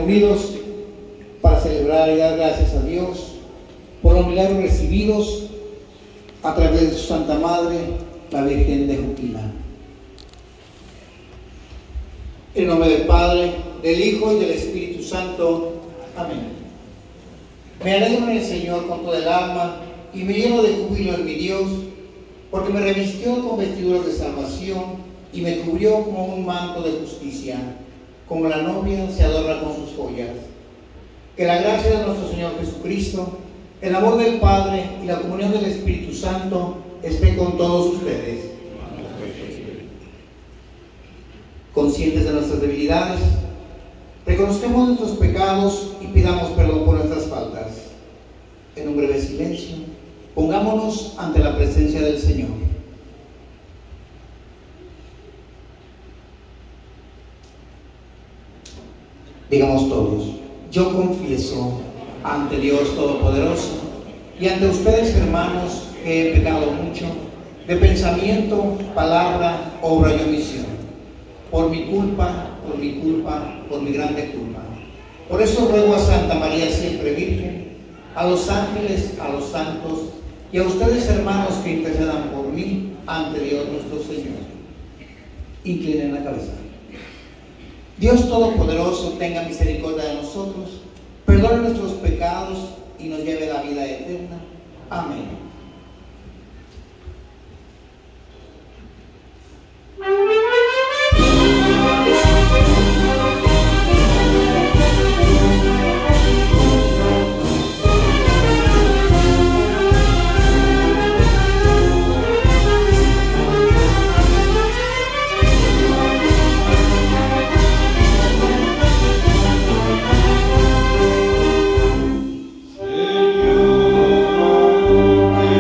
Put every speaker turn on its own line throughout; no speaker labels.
reunidos para celebrar y dar gracias a Dios por los milagros recibidos a través de su Santa Madre, la Virgen de Juquila. En nombre del Padre, del Hijo y del Espíritu Santo. Amén. Me alegro en el Señor con toda el alma y me lleno de júbilo en mi Dios, porque me revistió con vestiduras de salvación y me cubrió como un manto de justicia, como la novia se adorna con sus joyas. Que la gracia de nuestro Señor Jesucristo, el amor del Padre y la comunión del Espíritu Santo esté con todos ustedes. Conscientes de nuestras debilidades, reconozcamos nuestros pecados y pidamos perdón por nuestras faltas. En un breve silencio, pongámonos ante la presencia del Señor. Digamos todos: yo confieso ante Dios Todopoderoso y ante ustedes, hermanos, que he pecado mucho de pensamiento, palabra, obra y omisión. Por mi culpa, por mi grande culpa. Por eso ruego a Santa María siempre Virgen, a los ángeles, a los santos y a ustedes, hermanos, que intercedan por mí ante Dios nuestro Señor. Inclinen la cabeza. Dios Todopoderoso tenga misericordia de nosotros, perdone nuestros pecados y nos lleve a la vida eterna. Amén.
Señor,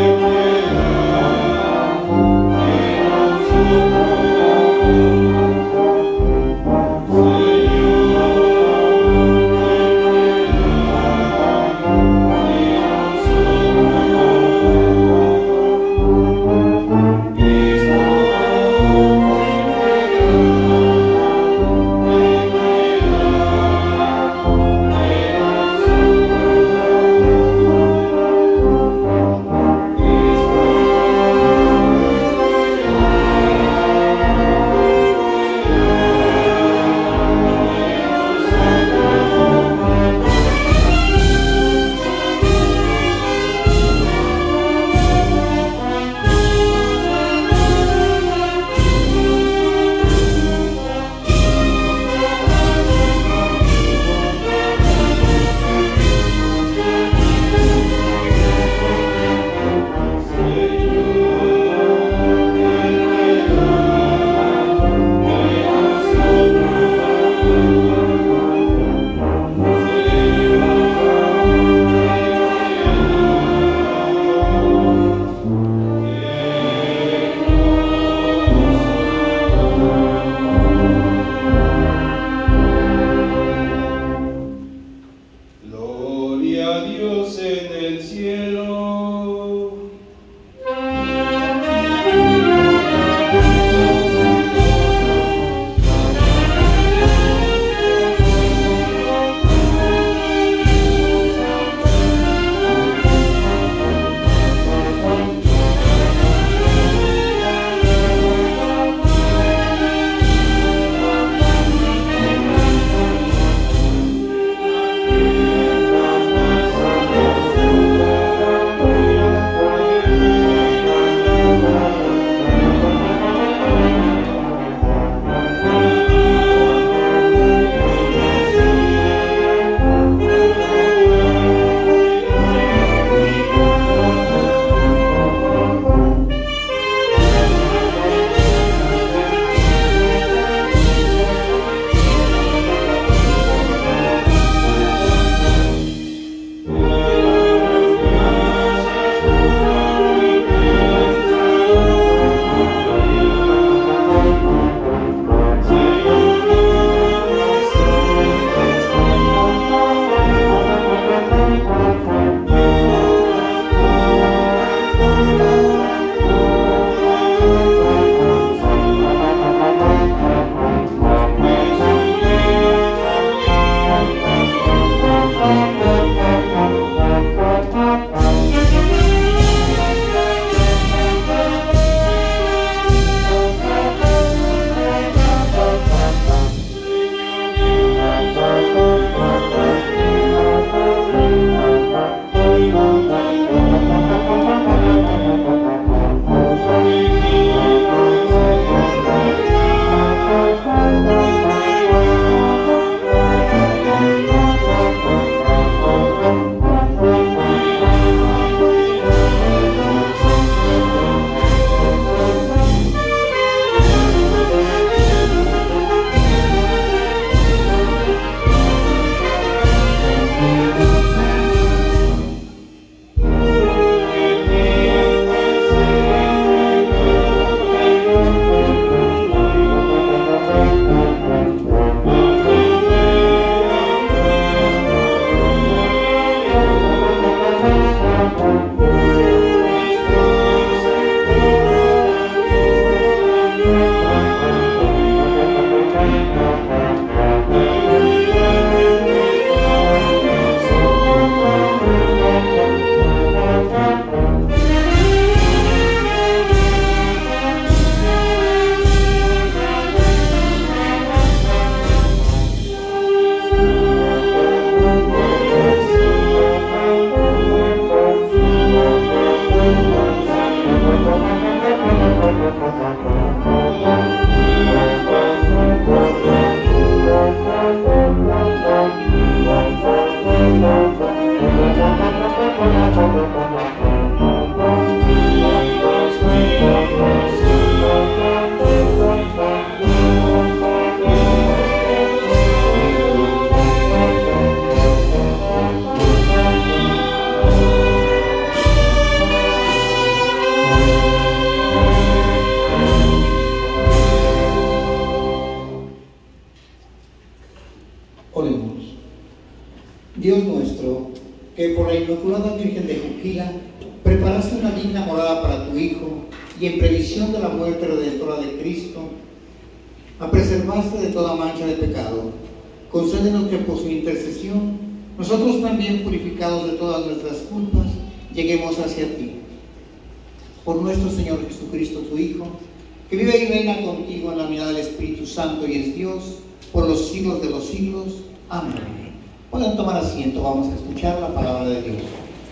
Inmaculada Virgen de Juquila, preparaste una digna morada para tu Hijo, y en previsión de la muerte redentora de Cristo, la preservaste de toda mancha de pecado. Concédenos que por su intercesión, nosotros también, purificados de todas nuestras culpas, lleguemos hacia ti. Por nuestro Señor Jesucristo, tu Hijo, que vive y reina contigo en la unidad del Espíritu Santo y es Dios, por los siglos de los siglos. Amén. Pueden tomar asiento, vamos a escuchar la palabra de Dios.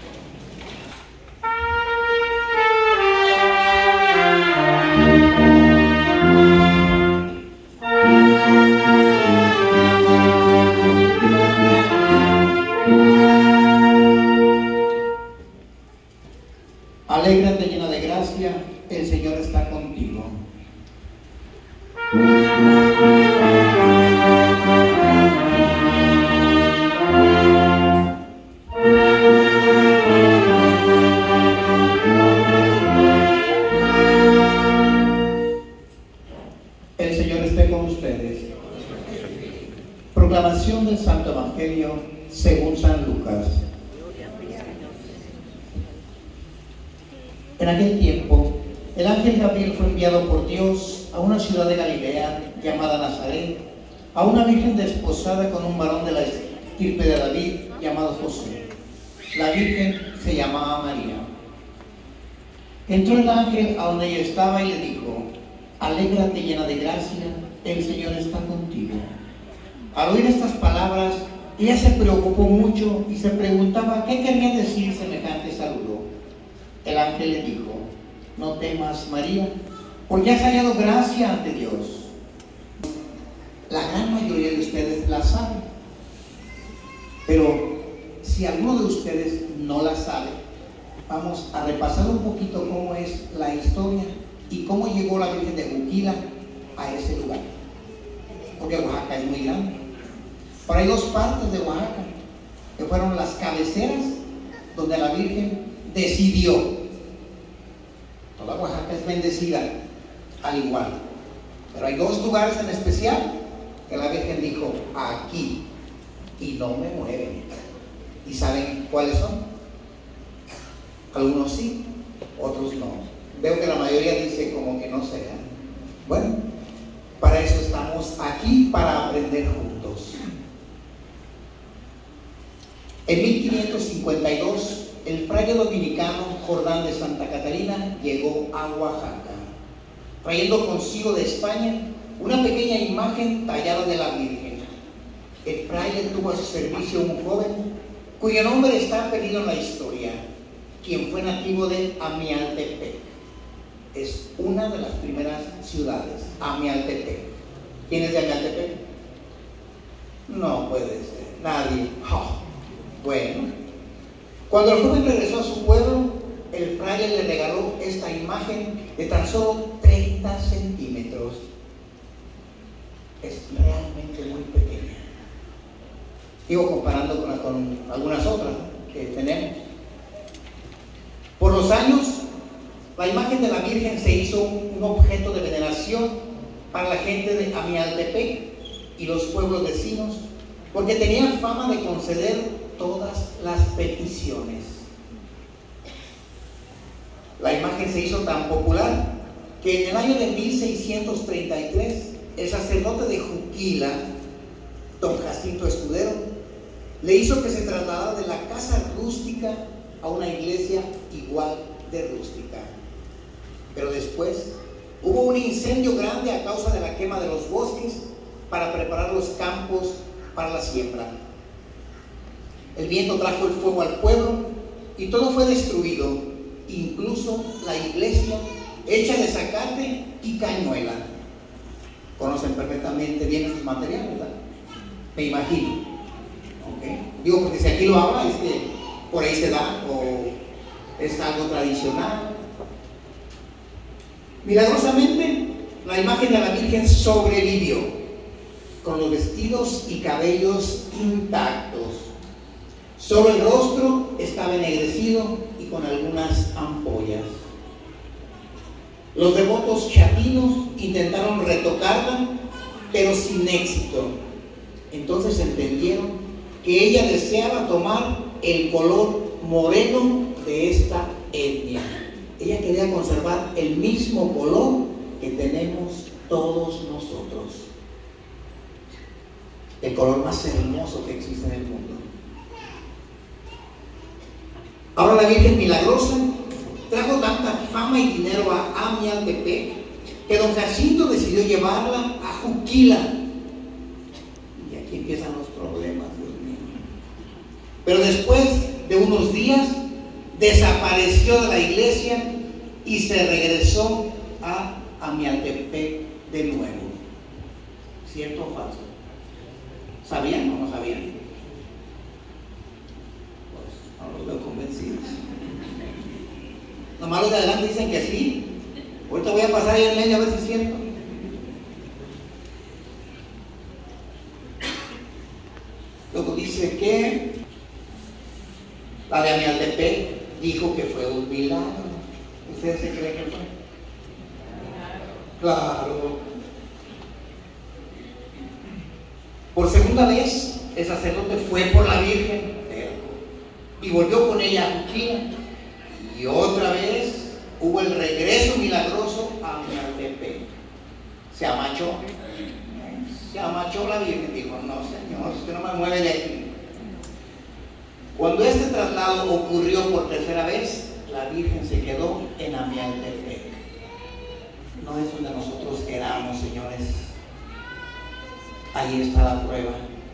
Alégrate llena de gracia, el Señor está contigo. El Señor esté con ustedes. Proclamación del Santo Evangelio según San Lucas. En aquel tiempo, el ángel Gabriel fue enviado por Dios a una ciudad de Galilea llamada Nazaret, a una virgen desposada con un varón de la estirpe de David llamado José. La virgen se llamaba María. Entró el ángel a donde ella estaba y le dijo: alégrate llena de gracia, el Señor está contigo. Al oír estas palabras, ella se preocupó mucho y se preguntaba qué quería decir semejante saludo. El ángel le dijo: no temas, María, porque has hallado gracia ante Dios. La gran mayoría de ustedes la saben, pero si alguno de ustedes no la sabe, vamos a repasar un poquito cómo es la historia y cómo llegó la Virgen de Juquila a ese lugar, porque Oaxaca es muy grande. Pero hay dos partes de Oaxaca que fueron las cabeceras donde la Virgen decidió. Toda Oaxaca es bendecida al igual, pero hay dos lugares en especial que la Virgen dijo: aquí, y no me mueven. ¿Y saben cuáles son? Algunos sí, otros no. Veo que la mayoría dice como que no sé. Bueno, para eso estamos aquí, para aprender juntos. En 1552, el fraile dominicano Jordán de Santa Catarina llegó a Oaxaca, trayendo consigo de España una pequeña imagen tallada de la Virgen. El fraile tuvo a su servicio un joven cuyo nombre está perdido en la historia, quien fue nativo de Amialtepec. Es una de las primeras ciudades, Amialtepec. ¿Quién es de Amialtepec? No puede ser, nadie. Oh, bueno, cuando el joven regresó a su pueblo, el fraile le regaló esta imagen de tan solo 30 centímetros. Es realmente muy pequeña. Digo, comparando con algunas otras que tenemos. Por los años, la imagen de la Virgen se hizo un objeto de veneración para la gente de Amialtepec y los pueblos vecinos, porque tenía fama de conceder todas las peticiones. La imagen se hizo tan popular que en el año de 1633, el sacerdote de Juquila, don Jacinto Escudero, le hizo que se trasladara de la casa rústica a una iglesia igual de rústica. Pero después hubo un incendio grande a causa de la quema de los bosques para preparar los campos para la siembra. El viento trajo el fuego al pueblo y todo fue destruido, incluso la iglesia hecha de zacate y cañuela. Conocen perfectamente bien esos materiales, ¿verdad? Me imagino. ¿Okay? Digo, porque si aquí lo habla es que por ahí se da o es algo tradicional. Milagrosamente, la imagen de la Virgen sobrevivió con los vestidos y cabellos intactos. Solo el rostro estaba ennegrecido y con algunas ampollas. Los devotos chatinos intentaron retocarla, pero sin éxito. Entonces entendieron que ella deseaba tomar el color moreno de esta etnia. Ella quería conservar el mismo color que tenemos todos nosotros. El color más hermoso que existe en el mundo. Ahora la Virgen Milagrosa trajo tanta fama y dinero a Amialtepec que don Jacinto decidió llevarla a Juquila. Y aquí empiezan los problemas, Dios mío. Pero después de unos días desapareció de la iglesia y se regresó a Amialtepec de nuevo. ¿Cierto o falso? ¿Sabían o no sabían? Pues no los veo convencidos. Nomás los de adelante dicen que sí. Ahorita voy a pasar ahí en leña a ver si es cierto. Luego dice que la de Amialtepec dijo que fue un milagro. ¿Ustedes se creen que fue? Claro. Por segunda vez, el sacerdote fue por la Virgen y volvió con ella a Juquila. Y otra vez hubo el regreso milagroso a Amialtepec. Se amachó. Se amachó la Virgen. Dijo, no, Señor, usted no me mueve de aquí. Cuando este traslado ocurrió por tercera vez, la Virgen se quedó en Amialtepec. No es donde nosotros queramos, señores. Ahí está la prueba.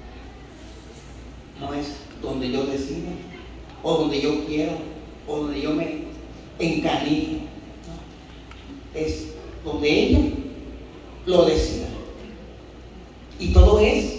No es donde yo decido, o donde yo quiero, o donde yo me encanille. Es donde ella lo decida. Y todo es